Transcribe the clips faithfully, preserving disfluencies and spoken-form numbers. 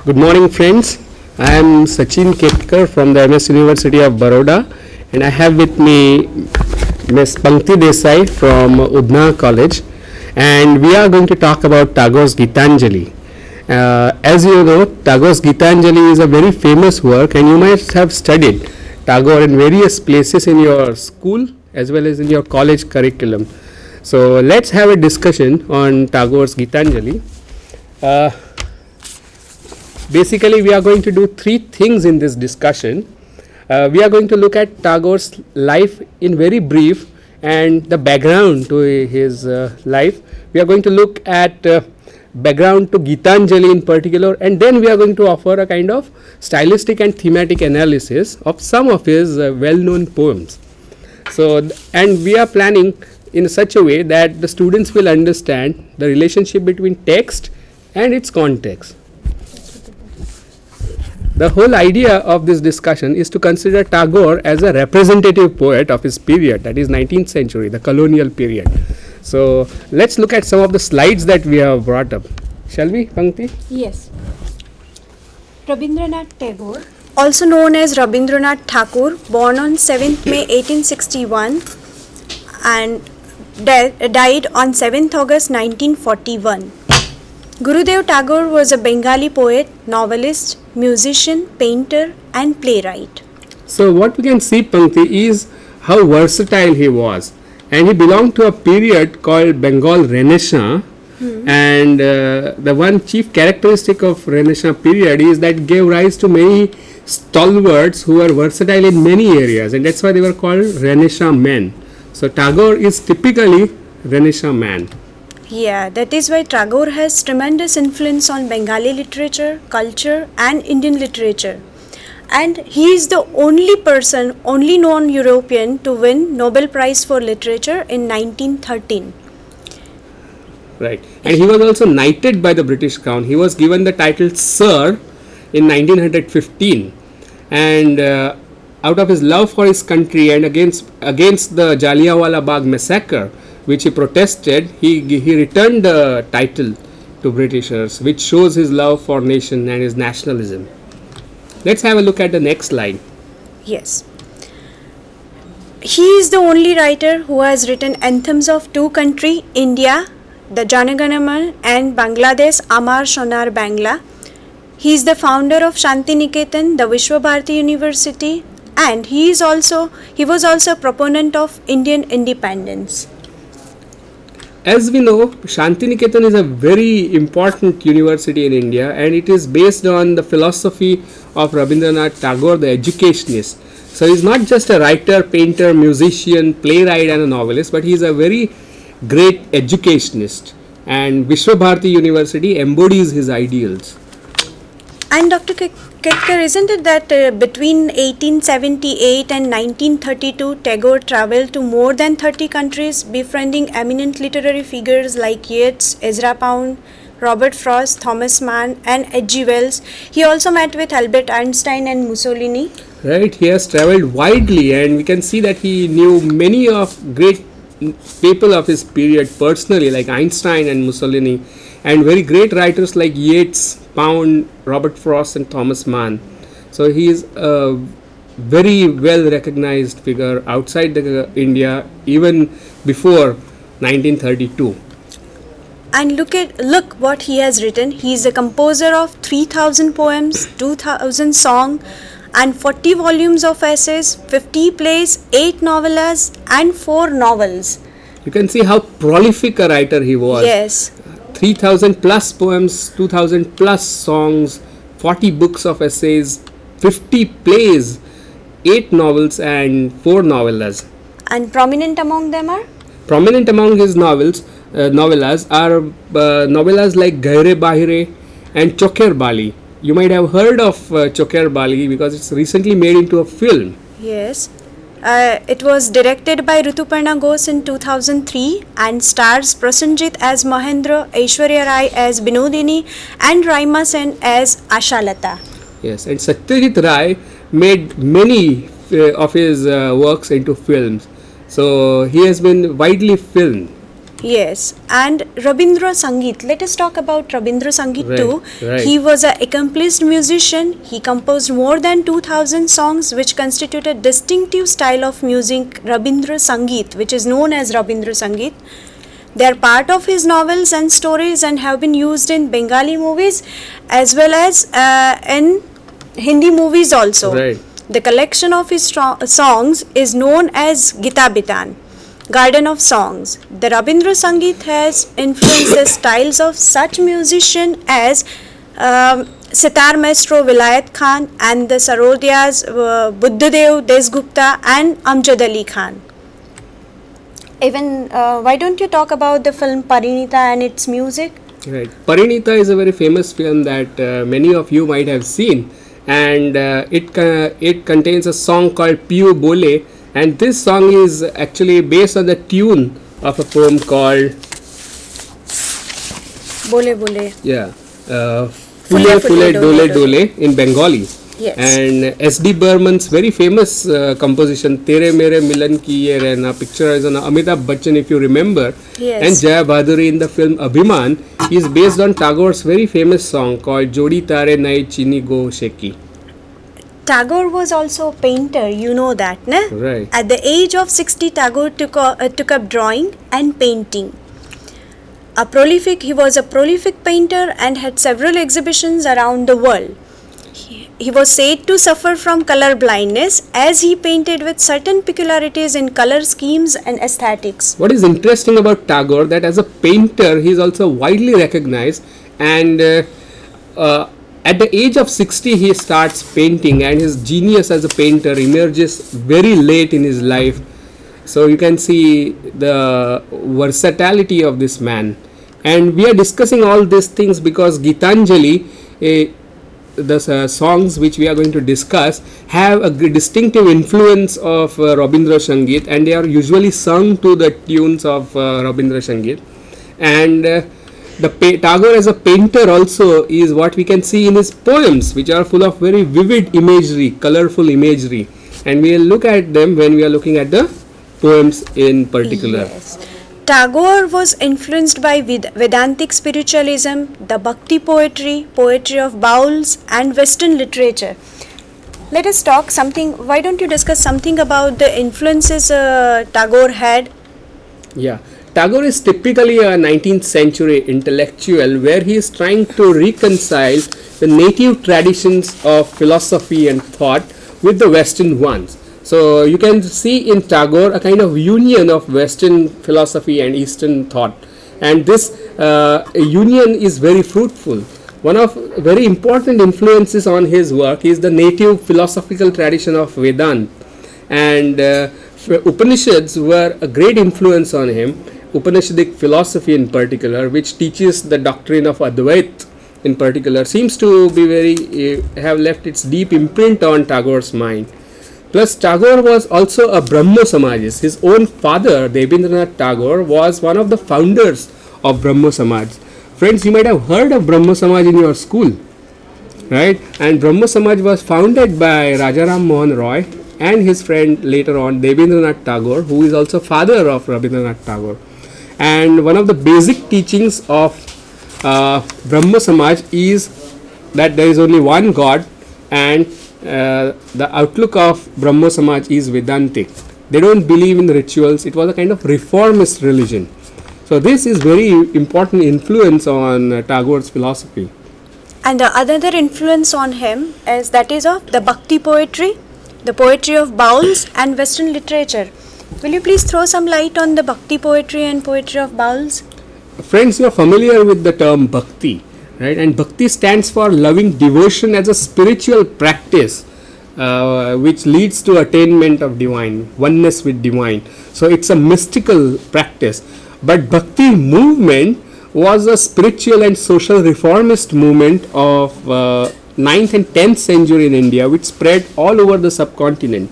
Good morning, friends. I am Sachin Ketkar from the M S University of Baroda, and I have with me Miss Pankti Desai from Udna College, and we are going to talk about Tagore's Gitanjali. Uh, as you know, Tagore's Gitanjali is a very famous work, and you might have studied Tagore in various places in your school as well as in your college curriculum. So let's have a discussion on Tagore's Gitanjali. Uh, Basically, we are going to do three things in this discussion. Uh, we are going to look at Tagore's life in very brief and the background to his uh, life. We are going to look at uh, background to Gitanjali in particular, and then we are going to offer a kind of stylistic and thematic analysis of some of his uh, well-known poems. So, and we are planning in such a way that the students will understand the relationship between text and its context. The whole idea of this discussion is to consider Tagore as a representative poet of his period, that is nineteenth century, the colonial period. So let's look at some of the slides that we have brought up. Shall we, Pankti? Yes. Rabindranath Tagore, also known as Rabindranath Thakur, born on seventh May eighteen sixty-one and died on seventh August nineteen forty-one. Gurudev Tagore was a Bengali poet, novelist, musician, painter and playwright. So what we can see, Pankti, is how versatile he was, and he belonged to a period called Bengal Renaissance. Hmm. And uh, the one chief characteristic of Renaissance period is that gave rise to many stalwarts who were versatile in many areas, and that's why they were called Renaissance men. So Tagore is typically Renaissance man. Yeah, that is why Tagore has tremendous influence on Bengali literature, culture and Indian literature. And he is the only person, only non-European to win Nobel Prize for Literature in nineteen thirteen. Right. And he was also knighted by the British Crown. He was given the title Sir in nineteen fifteen. And uh, out of his love for his country and against, against the Jallianwala Bagh massacre, which he protested, he, he returned the title to Britishers, which shows his love for nation and his nationalism. Let's have a look at the next slide. Yes. He is the only writer who has written anthems of two countries, India, the Jana Gana Mana, and Bangladesh, Amar Sonar Bangla. He is the founder of Shanti Niketan, the Vishwa Bharati University, and he is also he was also a proponent of Indian independence. As we know, Shanti Niketan is a very important university in India, and it is based on the philosophy of Rabindranath Tagore, the educationist. So he is not just a writer, painter, musician, playwright and a novelist, but he is a very great educationist, and Vishwa Bharati University embodies his ideals. And Doctor Ketkar, isn't it that uh, between eighteen seventy-eight and nineteen thirty-two, Tagore travelled to more than thirty countries, befriending eminent literary figures like Yeats, Ezra Pound, Robert Frost, Thomas Mann and H G Wells. He also met with Albert Einstein and Mussolini. Right, he has travelled widely, and we can see that he knew many of great people of his period personally, like Einstein and Mussolini, and very great writers like Yeats, Pound, Robert Frost and Thomas Mann. So he is a very well recognized figure outside the, uh, India even before nineteen thirty-two. And look at look what he has written. He is a composer of three thousand poems, two thousand songs and forty volumes of essays, fifty plays, eight novellas and four novels. You can see how prolific a writer he was. Yes. three thousand plus poems, two thousand plus songs, forty books of essays, fifty plays, eight novels and four novellas. And prominent among them are? Prominent among his novels, uh, novellas are uh, novellas like Gaire Bahire and Choker Bali. You might have heard of uh, Choker Bali because it's recently made into a film. Yes. Uh, it was directed by Rituparna Ghosh in two thousand three and stars Prasenjit as Mahendra, Aishwarya Rai as Binodini and Raima Sen as Ashalata. Yes, and Satyajit Ray made many uh, of his uh, works into films. So he has been widely filmed. Yes, and Rabindra Sangeet. Let us talk about Rabindra Sangeet Right, too. right. He was an accomplished musician. He composed more than two thousand songs, which constitute a distinctive style of music, Rabindra Sangeet, which is known as Rabindra Sangeet. They are part of his novels and stories and have been used in Bengali movies as well as uh, in Hindi movies also. Right. The collection of his stro- songs is known as Gita Bitan, Garden of Songs. The Rabindra Sangeet has influenced the styles of such musicians as um, Sitar Maestro Vilayat Khan and the Sarodiyas uh, Buddhadev Desgupta and Amjad Ali Khan. Even, uh, why don't you talk about the film Parinita and its music? Right. Parinita is a very famous film that uh, many of you might have seen, and uh, it uh, it contains a song called Piyu Bole, and this song is actually based on the tune of a poem called Bole Bole. yeah uh, Phule Phule Phule Phule Dole Dole Dole. Dole in Bengali. Yes. And S D Burman's very famous uh, composition Tere Mere Milan Ki Ye Rehna, picturized on Amitabh Bachchan, if you remember, Yes. and Jaya Bhaduri in the film Abhiman is based on Tagore's very famous song called Jodi Tare Nai Chini Go Sheki. Tagore was also a painter, you know that, ne? Right. At the age of sixty, Tagore took, o- uh, took up drawing and painting. A prolific, he was a prolific painter and had several exhibitions around the world. He, he was said to suffer from color blindness as he painted with certain peculiarities in color schemes and aesthetics. What is interesting about Tagore that as a painter he is also widely recognized, and uh, uh, at the age of sixty he starts painting, and his genius as a painter emerges very late in his life. So you can see the versatility of this man, and we are discussing all these things because Gitanjali, uh, the uh, songs which we are going to discuss, have a g- distinctive influence of uh, Rabindra Sangeet, and they are usually sung to the tunes of uh, Rabindra Sangeet. And uh, the pa- Tagore as a painter also is what we can see in his poems, which are full of very vivid imagery, colorful imagery, and we will look at them when we are looking at the poems in particular. Yes. Tagore was influenced by Ved- Vedantic spiritualism, the Bhakti poetry, poetry of bowls, and Western literature. Let us talk something. Why don't you discuss something about the influences uh, Tagore had? Yeah, Tagore is typically a nineteenth century intellectual where he is trying to reconcile the native traditions of philosophy and thought with the Western ones. So you can see in Tagore a kind of union of Western philosophy and Eastern thought, and this uh, union is very fruitful. One of very important influences on his work is the native philosophical tradition of Vedanta, and uh, Upanishads were a great influence on him. Upanishadic philosophy in particular, which teaches the doctrine of Advaita in particular, seems to be very uh, have left its deep imprint on Tagore's mind. Plus, Tagore was also a Brahmo Samajist. His own father, Debendranath Tagore, was one of the founders of Brahmo Samaj. Friends, you might have heard of Brahmo Samaj in your school, right? And Brahmo Samaj was founded by Rajaram Mohan Roy and his friend later on Debendranath Tagore, who is also father of Rabindranath Tagore. And one of the basic teachings of uh, Brahmo Samaj is that there is only one God, and uh, the outlook of Brahmo Samaj is Vedantic. They don't believe in rituals. It was a kind of reformist religion. So this is very important influence on uh, Tagore's philosophy. And the other influence on him is that is of the Bhakti poetry, the poetry of bowls, and Western literature. Will you please throw some light on the Bhakti poetry and poetry of bowls? Friends, you are familiar with the term Bhakti, right? And Bhakti stands for loving devotion as a spiritual practice uh, which leads to attainment of divine, oneness with divine. So it's a mystical practice. But Bhakti movement was a spiritual and social reformist movement of uh, ninth and tenth century in India, which spread all over the subcontinent.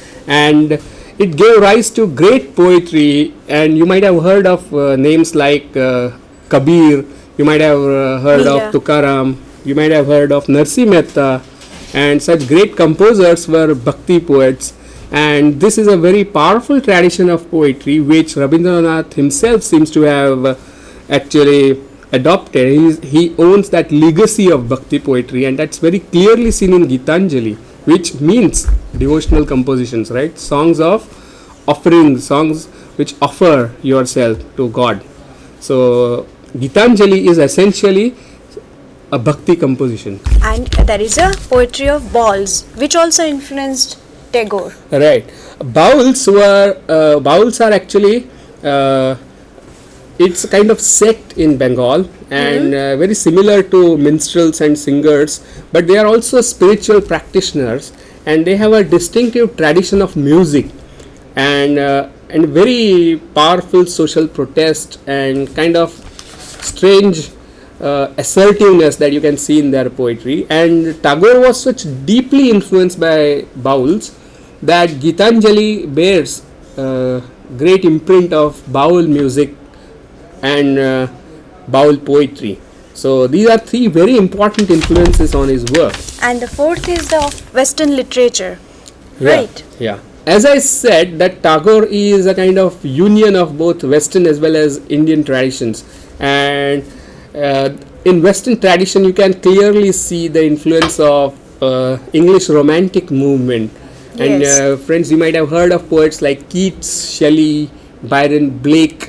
And it gave rise to great poetry, and you might have heard of uh, names like uh, Kabir, you might have uh, heard Yeah. of Tukaram, you might have heard of Narsi Mehta, and such great composers were Bhakti poets. And this is a very powerful tradition of poetry which Rabindranath himself seems to have uh, actually adopted. He's, he owns that legacy of bhakti poetry, and that's very clearly seen in Gitanjali, which means devotional compositions, right? Songs of offering, songs which offer yourself to God. So Gitanjali is essentially a bhakti composition. And there is a poetry of Bauls, which also influenced Tagore. Right. Bauls were uh, Bauls are actually uh, it's a kind of sect in Bengal, and mm-hmm. uh, very similar to minstrels and singers, but they are also spiritual practitioners, and they have a distinctive tradition of music, and uh, and very powerful social protest and kind of strange uh, assertiveness that you can see in their poetry. And Tagore was such deeply influenced by Bauls that Gitanjali bears uh, great imprint of Baul music and uh, Baul poetry. So these are three very important influences on his work. And the fourth is the of Western literature, yeah, right? Yeah. As I said, that Tagore is a kind of union of both Western as well as Indian traditions. And uh, in Western tradition, you can clearly see the influence of uh, English Romantic movement. And yes. uh, friends, you might have heard of poets like Keats, Shelley, Byron, Blake,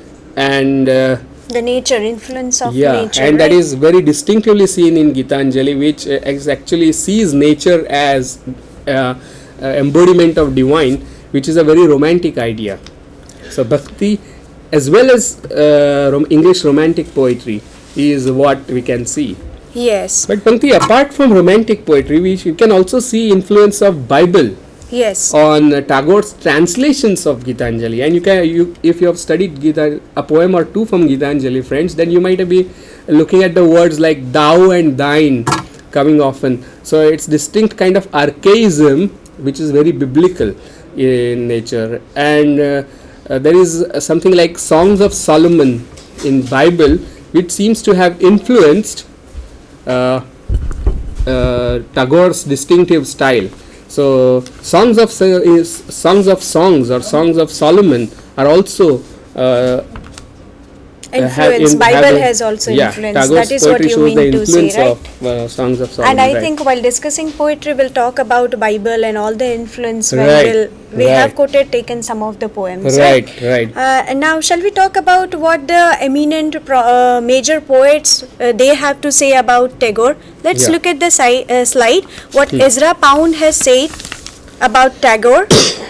and uh, the nature influence of yeah, nature. and right? that is very distinctively seen in Gitanjali, which uh, ex- actually sees nature as uh, uh, embodiment of divine, which is a very romantic idea. So bhakti as well as uh, rom- English Romantic poetry is what we can see. Yes. But Pankti, apart from romantic poetry, we you can also see influence of Bible Yes. on uh, Tagore's translations of Gitanjali. And you can, you if you have studied Gita, a poem or two from Gitanjali, friends, then you might be looking at the words like thou and thine coming often. So it's distinct kind of archaism which is very biblical in nature. And uh, uh, there is uh, something like Songs of Solomon in Bible, which seems to have influenced uh, uh, Tagore's distinctive style. So songs of is songs of songs or songs of Solomon are also uh, influence. In, Bible has also yeah, influence. Tagore's That is what you mean the to say, right? Of, uh, songs of Solomon. And I right. think while discussing poetry, we'll talk about Bible and all the influence. When right. we'll, we right. have quoted, taken some of the poems. Right, right. right. Uh, and now, shall we talk about what the eminent pro, uh, major poets uh, they have to say about Tagore? Let's yeah. look at the si- uh, slide. What hmm. Ezra Pound has said about Tagore.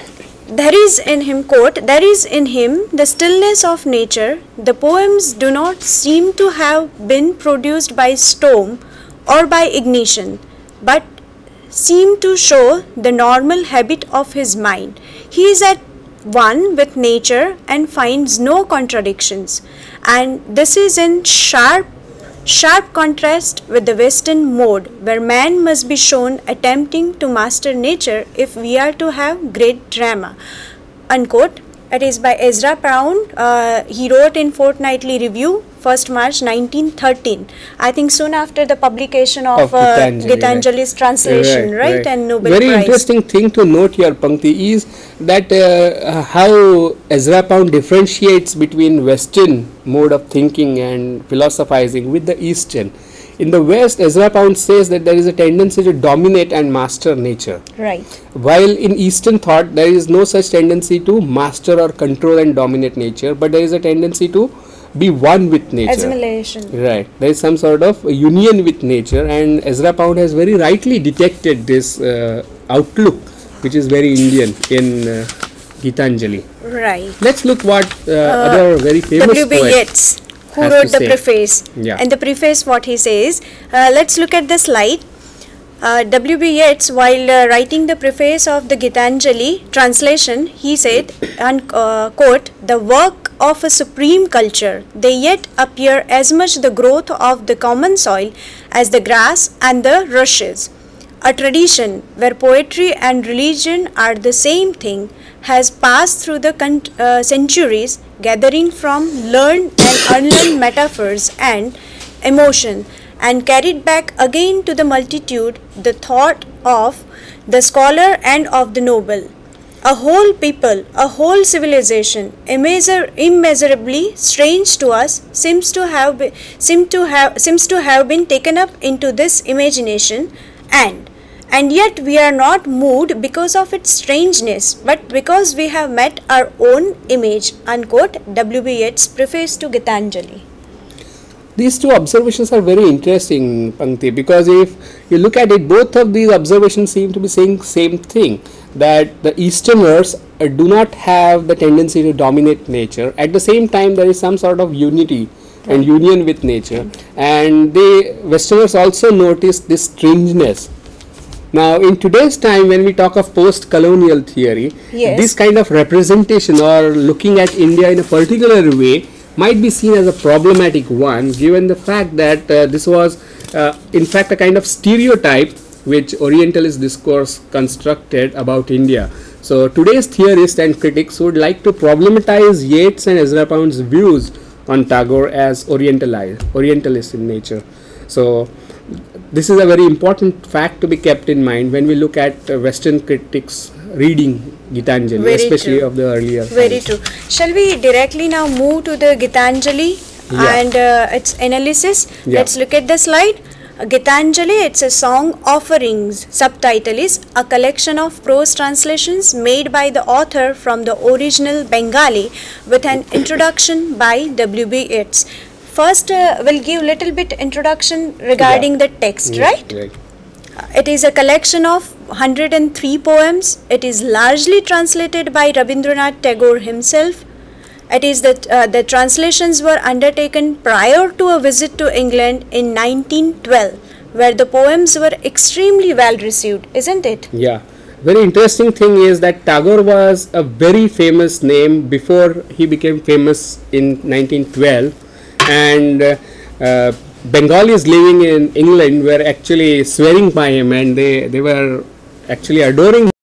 There is in him, quote, there is in him the stillness of nature. The poems do not seem to have been produced by storm or by ignition, but seem to show the normal habit of his mind. He is at one with nature and finds no contradictions. And this is in sharp Sharp contrast with the Western mode, where man must be shown attempting to master nature if we are to have great drama. Unquote. It is by Ezra Pound. Uh, he wrote in Fortnightly Review, first March nineteen thirteen. I think soon after the publication of, of uh, Gitanjali, Gitanjali's right. translation, right, right, right. and Nobel Very Prize. interesting thing to note here, Pankti, is that uh, how Ezra Pound differentiates between Western mode of thinking and philosophizing with the Eastern. In the West, Ezra Pound says that there is a tendency to dominate and master nature. Right. While in Eastern thought, there is no such tendency to master or control and dominate nature, but there is a tendency to be one with nature. Assimilation. Right. There is some sort of union with nature, and Ezra Pound has very rightly detected this uh, outlook, which is very Indian in uh, Gitanjali. Right. Let's look what uh, Uh, other very famous W B poet Yeats, who has wrote to the say. preface. Yeah. And the preface, what he says, uh, let's look at the slide. Uh, W B Yeats, while uh, writing the preface of the Gitanjali translation, he said, and uh, quote, the work of a supreme culture, they yet appear as much the growth of the common soil as the grass and the rushes. A tradition where poetry and religion are the same thing has passed through the con- uh, centuries, gathering from learned and unlearned metaphors and emotion, and carried back again to the multitude the thought of the scholar and of the noble. a whole people, a whole civilization, immeasur- immeasurably strange to us, seems to have be, seem to have seems to have been taken up into this imagination, and and yet we are not moved because of its strangeness, but because we have met our own image. Unquote. W B Yeats, Preface to Gitanjali. These two observations are very interesting, Pankti, because if you look at it, both of these observations seem to be saying same thing, that the Easterners uh, do not have the tendency to dominate nature. At the same time, there is some sort of unity right. and union with nature, right. and the Westerners also notice this strangeness. Now, in today's time, when we talk of post-colonial theory, yes. this kind of representation or looking at India in a particular way might be seen as a problematic one, given the fact that uh, this was uh, in fact a kind of stereotype which Orientalist discourse constructed about India. So today's theorists and critics would like to problematize Yeats and Ezra Pound's views on Tagore as Orientalist, Orientalist in nature. So this is a very important fact to be kept in mind when we look at uh, Western critics reading Gitanjali, very especially true. Of the earlier Very times. true. Shall we directly now move to the Gitanjali yeah. and uh, its analysis? Yeah. Let's look at the slide. Uh, Gitanjali, it's a song offerings. Subtitle is a collection of prose translations made by the author from the original Bengali with an introduction by W B Yeats. First, uh, we'll give little bit introduction regarding yeah. the text, yeah, right? right. Uh, it is a collection of one hundred three poems. It is largely translated by Rabindranath Tagore himself. It is that uh, the translations were undertaken prior to a visit to England in nineteen twelve, where the poems were extremely well received, isn't it? Yeah. Very interesting thing is that Tagore was a very famous name before he became famous in nineteen twelve. And uh, uh, Bengalis living in England were actually swearing by him, and they, they were actually adoring him.